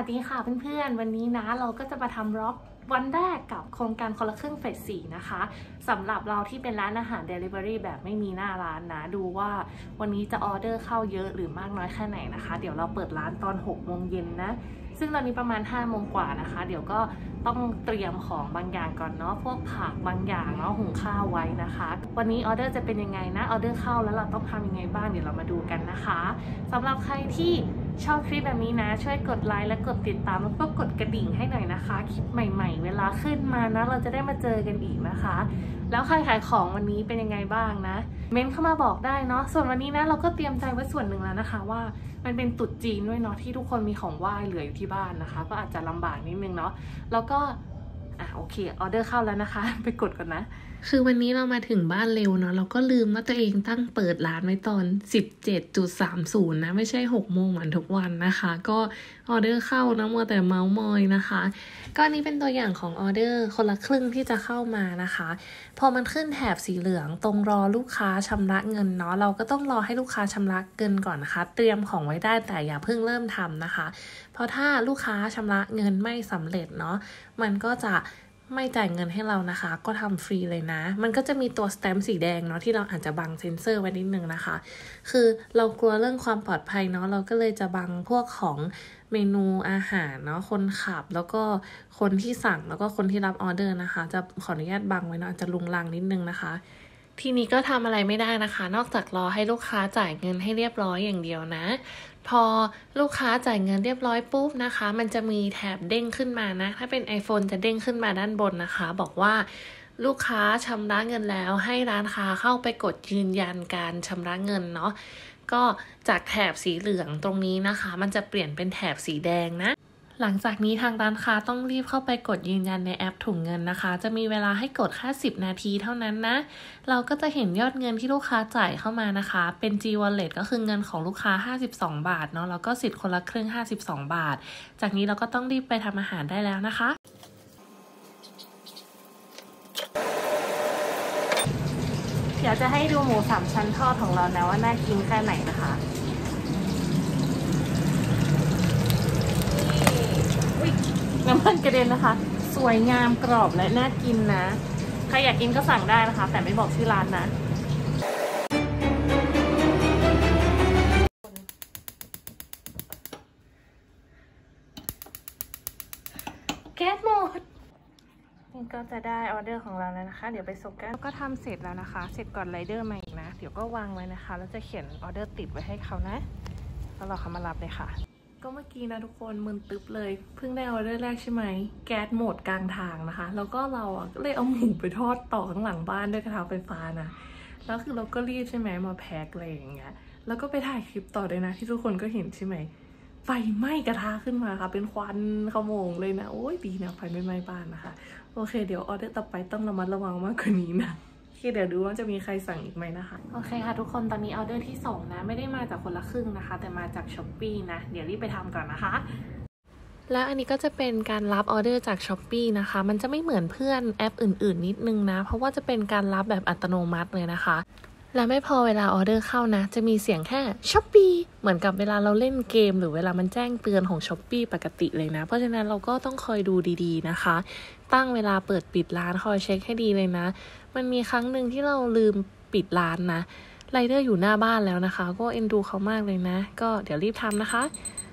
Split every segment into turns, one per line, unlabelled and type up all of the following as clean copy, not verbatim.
ดีค่ะเพื่อนๆวันนี้นะเราก็จะมาทำร็อกวันแรกกับโครงการคนละครึ่งเฟส 4นะคะสำหรับเราที่เป็นร้านอาหาร Delivery แบบไม่มีหน้าร้านนะดูว่าวันนี้จะออเดอร์เข้าเยอะหรือมากน้อยแค่ไหนนะคะเดี๋ยวเราเปิดร้านตอน 6 โมงเย็นนะซึ่งตอนนี้ประมาณ 5 โมงกว่านะคะเดี๋ยวก็ต้องเตรียมของบางอย่างก่อนเนาะพวกผักบางอย่างเนาะหุงข้าวไว้นะคะวันนี้ออเดอร์จะเป็นยังไงนะออเดอร์เข้าแล้วเราต้องทำยังไงบ้างเดี๋ยวเรามาดูกันนะคะสำหรับใครที่ชอบคลิปแบบนี้นะช่วยกดไลค์และกดติดตามแล้วก็กดกระดิ่งให้หน่อยนะคะคลิปใหม่ๆเวลาขึ้นมานะเราจะได้มาเจอกันอีกนะคะแล้วใครขายของวันนี้เป็นยังไงบ้างนะเม้นเข้ามาบอกได้เนาะส่วนวันนี้นะเราก็เตรียมใจไว้ส่วนหนึ่งแล้วนะคะว่ามันเป็นตรุษจีนด้วยเนาะที่ทุกคนมีของไหว้เหลืออยู่ที่บ้านนะคะก็อาจจะลำบากนิดนึงเนาะแล้วก็โอเคออเดอร์เข้าแล้วนะคะไปกดก่อนนะคือวันนี้เรามาถึงบ้านเร็วเนาะเราก็ลืมว่าตัวเองตั้งเปิดร้านไว้ตอน 17.30 นะไม่ใช่ 6 โมงเหมือนทุกวันนะคะก็ออเดอร์เข้านะมัวแต่เมาส์มอยนะคะก็นี้เป็นตัวอย่างของออเดอร์คนละครึ่งที่จะเข้ามานะคะพอมันขึ้นแถบสีเหลืองตรงรอลูกค้าชำระเงินเนาะเราก็ต้องรอให้ลูกค้าชำระเงินก่อนนะคะเตรียมของไว้ได้แต่อย่าเพิ่งเริ่มทำนะคะเพราะถ้าลูกค้าชำระเงินไม่สำเร็จเนาะมันก็จะไม่จ่ายเงินให้เรานะคะก็ทำฟรีเลยนะมันก็จะมีตัวสแตมป์สีแดงเนาะที่เราอาจจะบังเซ็นเซอร์ไว้นิดนึงนะคะคือเรากลัวเรื่องความปลอดภัยเนาะเราก็เลยจะบังพวกของเมนูอาหารเนาะคนขับแล้วก็คนที่สั่งแล้วก็คนที่รับออเดอร์นะคะจะขออนุญาตบังไว้เนาะอาจจะลุงลังนิดนึงนะคะทีนี้ก็ทำอะไรไม่ได้นะคะนอกจากรอให้ลูกค้าจ่ายเงินให้เรียบร้อยอย่างเดียวนะพอลูกค้าจ่ายเงินเรียบร้อยปุ๊บนะคะมันจะมีแถบเด้งขึ้นมานะถ้าเป็น iPhone จะเด้งขึ้นมาด้านบนนะคะบอกว่าลูกค้าชำระเงินแล้วให้ร้านค้าเข้าไปกดยืนยันการชำระเงินเนาะก็จากแถบสีเหลืองตรงนี้นะคะมันจะเปลี่ยนเป็นแถบสีแดงนะหลังจากนี้ทางร้านค้าต้องรีบเข้าไปกดยืนยันในแอปถุงเงินนะคะจะมีเวลาให้กดแค่10 นาทีเท่านั้นนะเราก็จะเห็นยอดเงินที่ลูกค้าจ่ายเข้ามานะคะเป็น G Wallet ก็คือเงินของลูกค้า52 บาทเนาะแล้วก็สิทธิ์คนละครึ่ง52 บาทจากนี้เราก็ต้องรีบไปทำอาหารได้แล้วนะคะเดี๋ยวจะให้ดูหมู3 ชั้นทอดของเรานะว่าน่ากินแค่ไหนนะคะน้ำมันกระเด็นนะคะสวยงามกรอบและน่ากินนะใครอยากกินก็สั่งได้นะคะแต่ไม่บอกชื่อร้านนะแก๊สหมดนี่ก็จะได้ออเดอร์ของเราแล้วนะคะเดี๋ยวไปส่งกันก็ทำเสร็จแล้วนะคะเสร็จก่อนไรเดอร์มาอีกนะเดี๋ยวก็วางไว้นะคะแล้วจะเขียนออเดอร์ติดไว้ให้เขานะแล้วเราเขามารับเลยค่ะก็เมื่อกี้นะทุกคนมึนตึ๊บเลยเพิ่งได้ออเดอร์แรกใช่ไหมแก๊สหมดกลางทางนะคะแล้วก็เราก็เลยเอาหมูไปทอดต่อข้างหลังบ้านด้วยกระทะไฟฟ้านะแล้วคือเราก็รีบใช่ไหมมาแพ็คอะไรอย่างเงี้ยแล้วก็ไปถ่ายคลิปต่อเลยนะที่ทุกคนก็เห็นใช่ไหมไฟไหม้กระทะขึ้นมาค่ะเป็นควันขโมงเลยนะโอ้ยดีนะไฟไม่ไหม้บ้านนะคะโอเคเดี๋ยวออเดอร์ต่อไปต้องระมัดระวังมากกว่านี้นะเดี๋ยวดูว่าจะมีใครสั่งอีกไหมนะคะโอเคค่ะทุกคนตอนนี้ออเดอร์ที่2นะไม่ได้มาจากคนละครึ่งนะคะแต่มาจาก Shopee นะเดี๋ยวรีบไปทำก่อนนะคะแล้วอันนี้ก็จะเป็นการรับออเดอร์จาก Shopee นะคะมันจะไม่เหมือนเพื่อนแอปอื่นๆนิดนึงนะเพราะว่าจะเป็นการรับแบบอัตโนมัติเลยนะคะและไม่พอเวลาออเดอร์เข้านะจะมีเสียงแค่ Shopee เหมือนกับเวลาเราเล่นเกมหรือเวลามันแจ้งเตือนของ Shopee ปกติเลยนะเพราะฉะนั้นเราก็ต้องคอยดูดีๆนะคะตั้งเวลาเปิดปิดร้านคอยเช็คให้ดีเลยนะมันมีครั้งหนึ่งที่เราลืมปิดร้านนะไรเดอร์อยู่หน้าบ้านแล้วนะคะก็เอ็นดูเขามากเลยนะก็เดี๋ยวรีบทำนะคะ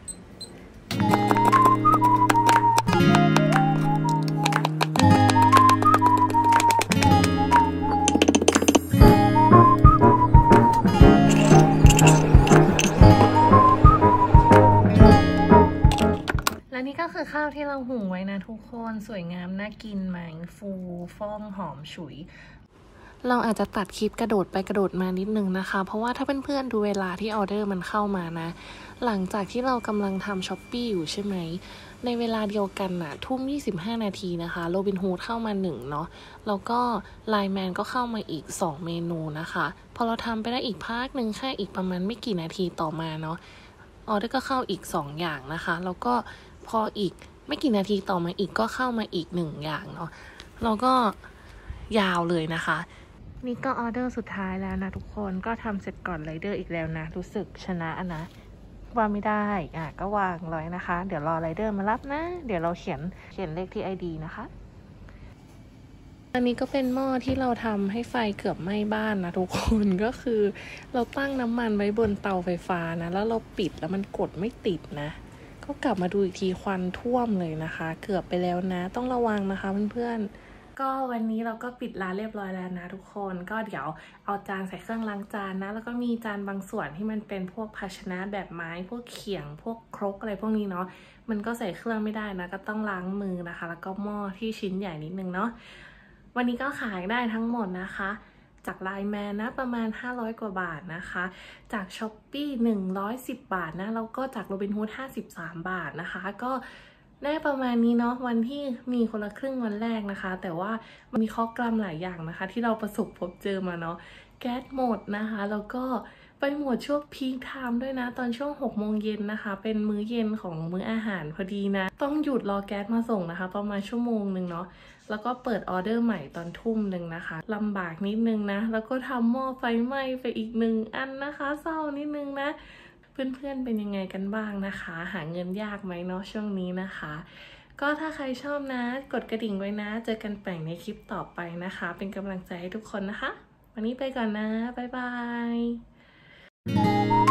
และนี่ก็คือข้าวที่เราหุงไว้นะทุกคนสวยงามน่ากินไหมฟูฟ่องหอมฉุยเราอาจจะตัดคลิปกระโดดไปกระโดดมานิดนึงนะคะเพราะว่าถ้าเพื่อนๆดูเวลาที่ออเดอร์มันเข้ามานะหลังจากที่เรากำลังทำ Shopee อยู่ใช่ไหมในเวลาเดียวกันน่ะ25 นาทีนะคะโรบินฮูดเข้ามา1เนาะแล้วก็ไลน์แมนก็เข้ามาอีก2เมนูนะคะพอเราทำไปได้อีกพักหนึ่งแค่อีกประมาณไม่กี่นาทีต่อมาเนาะออเดอร์ก็เข้าอีก2อย่างนะคะแล้วก็พออีกไม่กี่นาทีต่อมาอีกก็เข้ามาอีก1อย่างเนาะแล้วก็ยาวเลยนะคะนี่ก็ออเดอร์สุดท้ายแล้วนะทุกคนก็ทำเสร็จก่อนไรเดอร์อีกแล้วนะรู้สึกชนะนะว่าไม่ได้ก็วางไว้นะคะ เดี๋ยวรอไรเดอร์มารับนะ เดี๋ยวเราเขียนเลขที่ ID นะคะอันนี้ก็เป็นหม้อที่เราทำให้ไฟเกือบไหม้บ้านนะทุกคนก็คือเราตั้งน้ำมันไว้บนเตาไฟฟ้านะแล้วเราปิดแล้วมันกดไม่ติดนะก็กลับมาดูอีกทีควันท่วมเลยนะคะเกือบไปแล้วนะต้องระวังนะคะเพื่อนๆก็วันนี้เราก็ปิดร้านเรียบร้อยแล้วนะทุกคนก็เดี๋ยวเอาจานใส่เครื่องล้างจานนะแล้วก็มีจานบางส่วนที่มันเป็นพวกภาชนะแบบไม้พวกเขียงพวกครกอะไรพวกนี้เนาะมันก็ใส่เครื่องไม่ได้นะก็ต้องล้างมือนะคะแล้วก็หม้อที่ชิ้นใหญ่นิดนึงเนาะวันนี้ก็ขายได้ทั้งหมดนะคะจากไลน์แมนนะประมาณ500กว่าบาทนะคะจาก Shopee 110 บาทนะแล้วก็จาก Robinhood 53 บาทนะคะก็ได้ประมาณนี้เนาะวันที่มีคนละครึ่งวันแรกนะคะแต่ว่ามันมีข้อกล้ำหลายอย่างนะคะที่เราประสบพบเจอมาเนาะแก๊สหมดนะคะแล้วก็ไปหมดช่วงพีคไทม์ด้วยนะตอนช่วง6 โมงเย็นนะคะเป็นมื้อเย็นของมื้ออาหารพอดีนะต้องหยุดรอแก๊สมาส่งนะคะประมาณชั่วโมงนึงเนาะแล้วก็เปิดออเดอร์ใหม่ตอนทุ่มนึงนะคะลำบากนิดนึงนะแล้วก็ทำหม้อไฟไหม้ไปอีก1 อันนะคะเศร้านิดนึงนะเพื่อนๆเป็นยังไงกันบ้างนะคะหาเงินยากไหมเนาะช่วงนี้นะคะก็ถ้าใครชอบนะกดกระดิ่งไว้นะเจอกันใหม่ในคลิปต่อไปนะคะเป็นกำลังใจให้ทุกคนนะคะวันนี้ไปก่อนนะบ๊ายบาย